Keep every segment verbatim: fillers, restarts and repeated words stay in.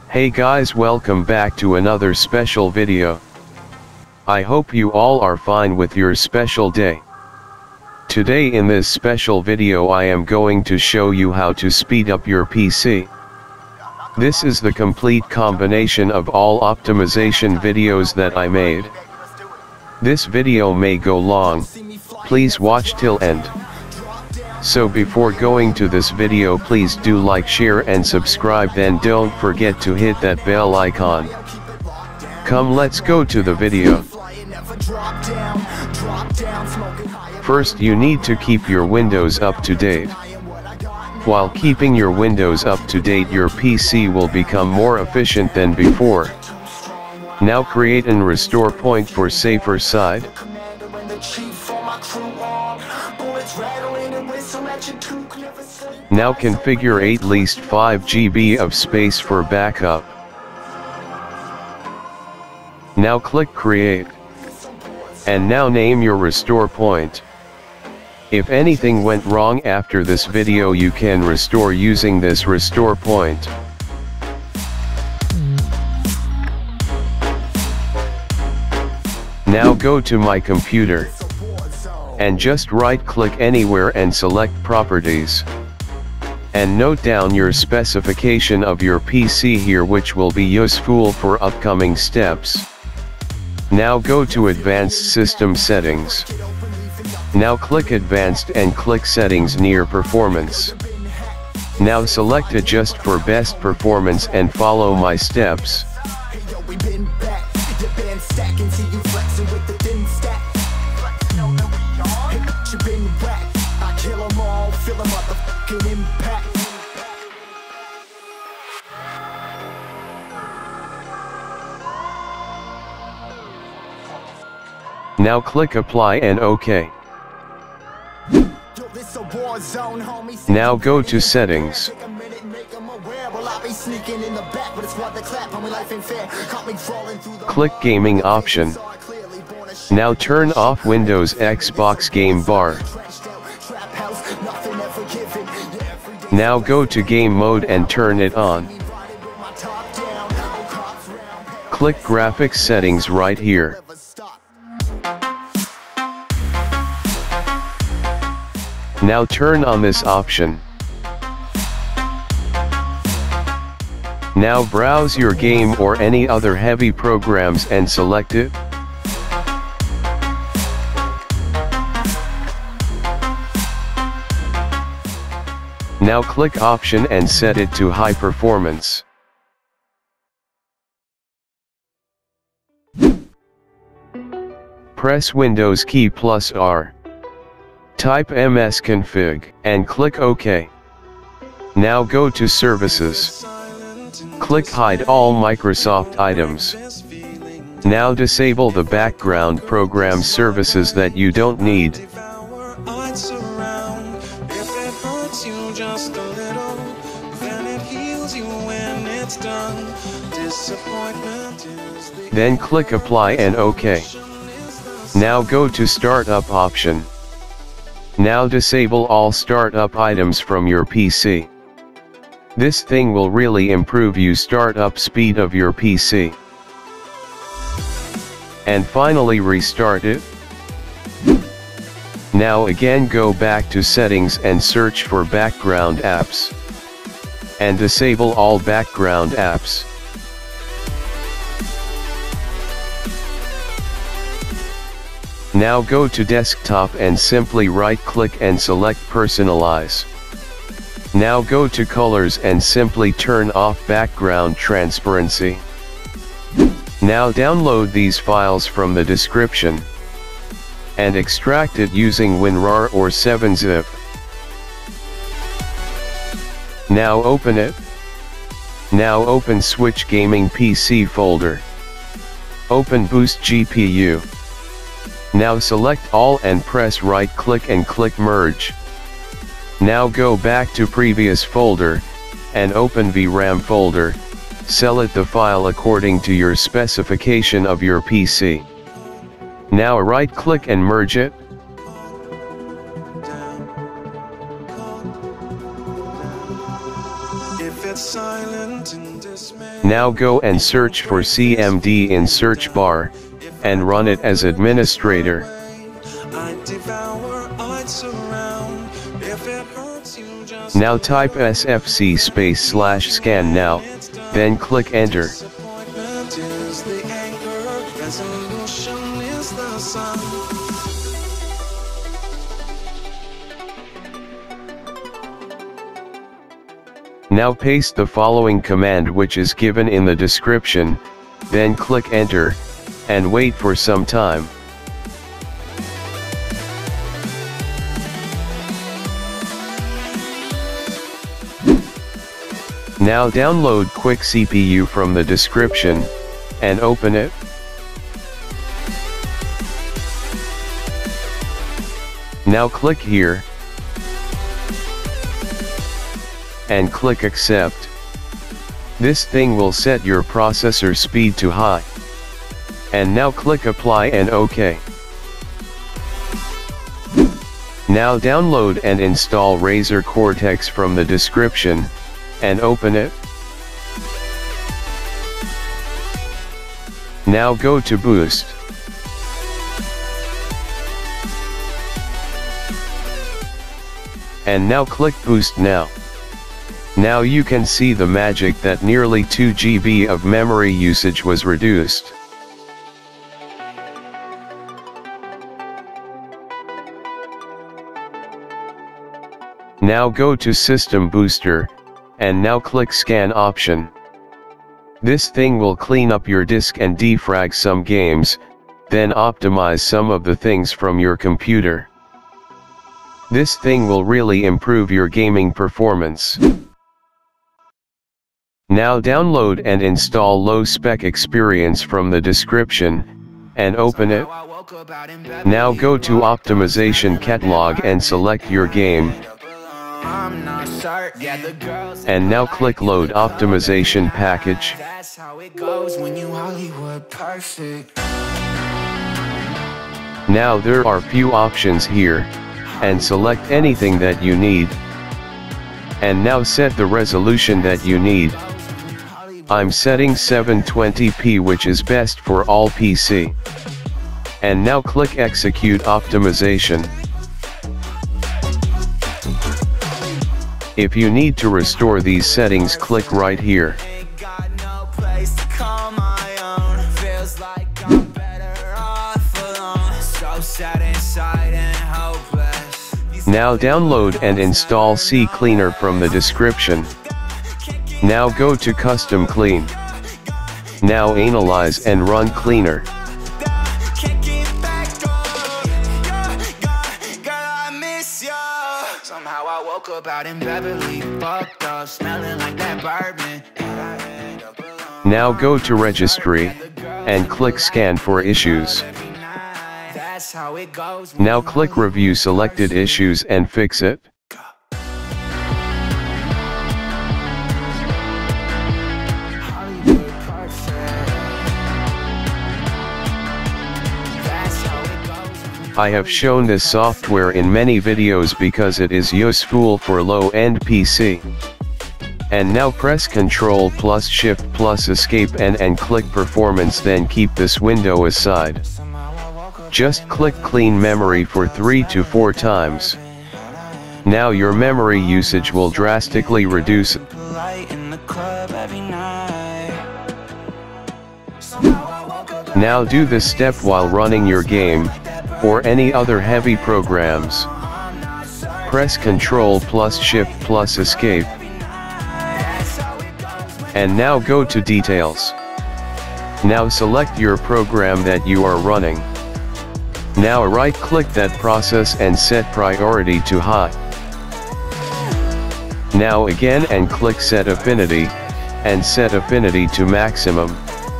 Hey guys, welcome back to another special video. I hope you all are fine with your special day. Today in this special video I am going to show you how to speed up your P C. This is the complete combination of all optimization videos that I made. This video may go long, please watch till end. So before going to this video, please do like, share and subscribe, then don't forget to hit that bell icon. Come, let's go to the video. First you need to keep your Windows up to date. While keeping your Windows up to date, your P C will become more efficient than before. Now create an restore point for safer side. Now configure at least five gigabytes of space for backup. Now click create. And now name your restore point. If anything went wrong after this video, you can restore using this restore point. Now go to my computer. And just right click anywhere and select properties. And note down your specification of your P C here, which will be useful for upcoming steps. Now go to advanced system settings. Now click advanced and click settings near performance. Now select adjust for best performance and follow my steps. Now click apply and OK. Now go to settings. Click gaming option. Now turn off Windows Xbox game bar. Now go to game mode and turn it on. Click graphics settings right here. Now turn on this option. Now browse your game or any other heavy programs and select it. Now click option and set it to high performance. Press Windows key plus R. Type msconfig and click OK. Now go to services. Click hide all Microsoft items. Now disable the background program services that you don't need. Then click apply and OK. Now go to startup option. Now disable all startup items from your P C. This thing will really improve you startup speed of your P C. And finally restart it. Now again go back to settings and search for background apps. And disable all background apps. Now go to desktop and simply right click and select personalize. Now go to colors and simply turn off background transparency. Now download these files from the description and extract it using WinRAR or seven zip. Now open it. Now open Switch Gaming P C folder. Open Boost G P U. Now select all and press right click and click merge. Now go back to previous folder, and open V RAM folder, select the file according to your specification of your P C. Now right click and merge it. If it's silent Now go and search for C M D in search bar, and run it as administrator. Now type S F C space slash scan now, then click enter. Now paste the following command which is given in the description, then click enter, and wait for some time. Now download Quick C P U from the description, and open it. Now click here, and click accept. This thing will set your processor speed to high. And now click apply and OK. Now download and install Razer Cortex from the description, and open it. Now go to Boost. And now click Boost now. Now you can see the magic that nearly two gigabytes of memory usage was reduced. Now go to System Booster, and now click Scan option. This thing will clean up your disk and defrag some games, then optimize some of the things from your computer. This thing will really improve your gaming performance. Now download and install Low Spec Experience from the description, and open it. Now go to Optimization Catalog and select your game. And now click Load Optimization Package. Now there are few options here, and select anything that you need. And now set the resolution that you need. I'm setting seven twenty p, which is best for all P C. And now click Execute Optimization. If you need to restore these settings, click right here. Now download and install C Cleaner from the description. Now go to Custom Clean. Now analyze and run Cleaner. Somehow I woke up out in Beverly, fucked up, smelling like that bourbon. Now go to Registry, and click Scan for Issues. Now click Review selected issues and fix it. I have shown this software in many videos because it is useful for low-end P C. And now press Ctrl plus Shift plus Escape and and click Performance, then keep this window aside. Just click Clean Memory for three to four times. Now your memory usage will drastically reduce. Now do this step while running your game, or any other heavy programs. Press Ctrl plus Shift plus Escape. And now go to Details. Now select your program that you are running. Now right-click that process and set priority to high. Now again and click Set Affinity, and set affinity to maximum.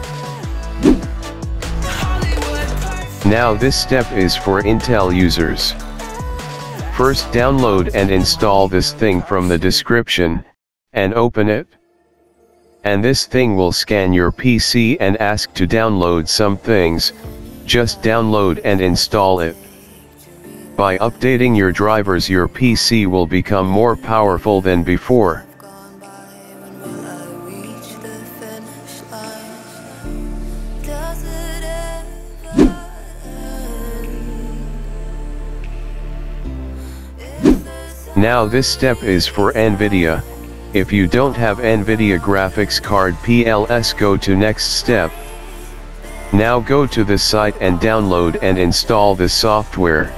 Now this step is for Intel users. First download and install this thing from the description, and open it. And this thing will scan your P C and ask to download some things. Just download and install it. By updating your drivers, your P C will become more powerful than before. Now this step is for NVIDIA. If you don't have NVIDIA graphics card P L S, go to next step. Now go to the site and download and install the software.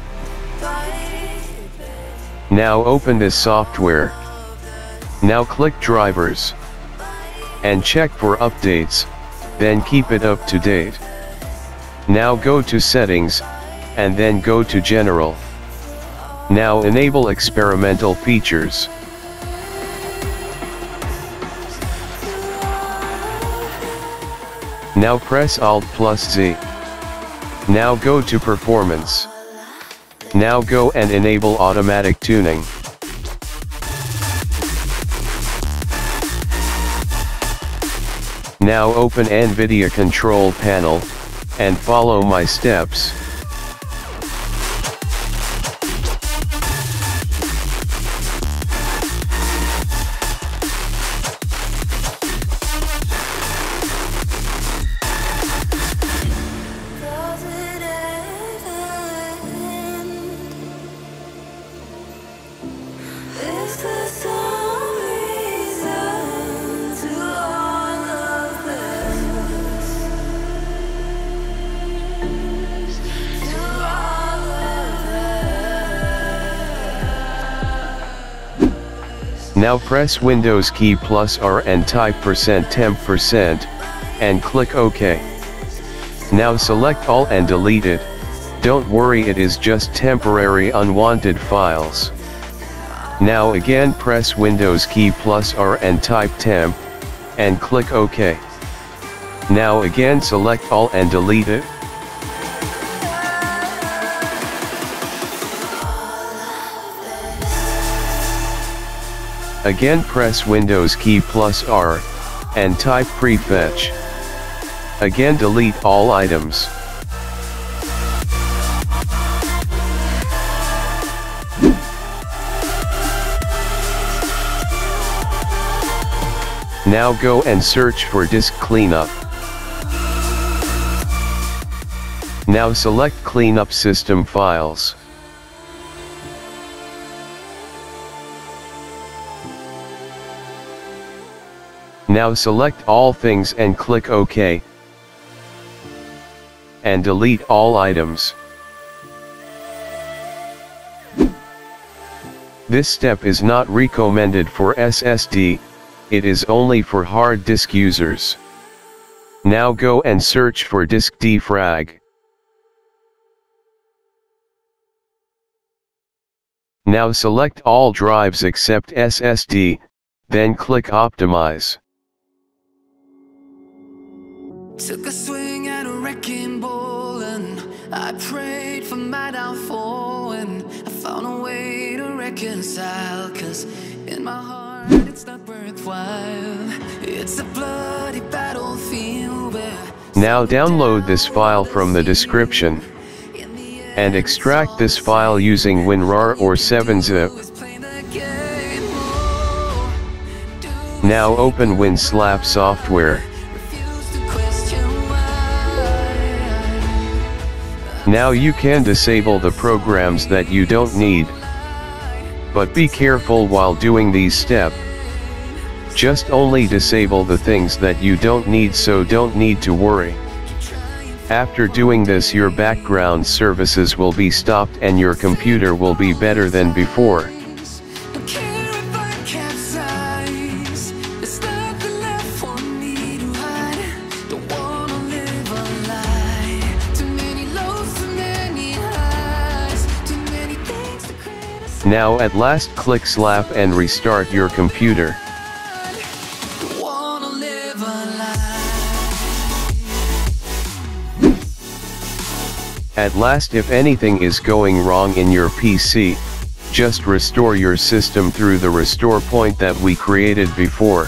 Now open this software. Now click drivers. And check for updates, then keep it up to date. Now go to settings, and then go to general. Now enable experimental features. Now press Alt plus Z. Now go to performance. Now go and enable automatic tuning. Now open NVIDIA control panel, and follow my steps. Now press Windows key plus R and type percent temp percent, and click OK. Now select all and delete it. Don't worry, it is just temporary unwanted files. Now again press Windows key plus R and type temp, and click OK. Now again select all and delete it. Again press Windows key plus R, and type prefetch. Again delete all items. Now go and search for disk cleanup. Now select cleanup system files. Now select all things and click OK. And delete all items. This step is not recommended for S S D, it is only for hard disk users. Now go and search for disk defrag. Now select all drives except S S D, then click optimize. Took a swing at a wrecking ball and I prayed for my downfall, and I found a way to reconcile, cause in my heart it's not worthwhile. It's a bloody battlefield where... Now download this file from the description and extract this file using WinRAR or seven zip. Now open WinSlap software. Now you can disable the programs that you don't need. But be careful while doing these steps. Just only disable the things that you don't need, so don't need to worry. After doing this, your background services will be stopped and your computer will be better than before. Now at last click slap and restart your computer. At last, if anything is going wrong in your P C, just restore your system through the restore point that we created before.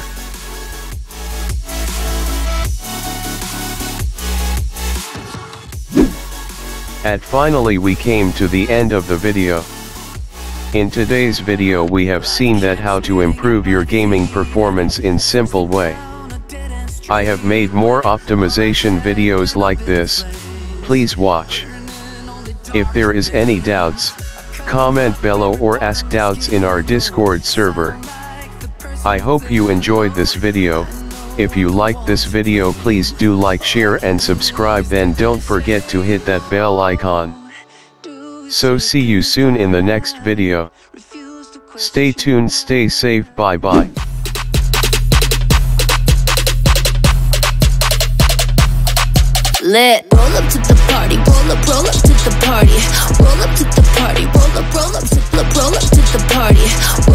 And finally we came to the end of the video. In today's video we have seen that how to improve your gaming performance in simple way. I have made more optimization videos like this, please watch. If there is any doubts, comment below or ask doubts in our Discord server. I hope you enjoyed this video. If you liked this video, please do like, share and subscribe, then don't forget to hit that bell icon. So see you soon in the next video. Stay tuned, stay safe, bye bye. Lit. Roll up to the party, roll up, roll up to the party. Roll up to the party, roll up, roll up to the, roll up to the party.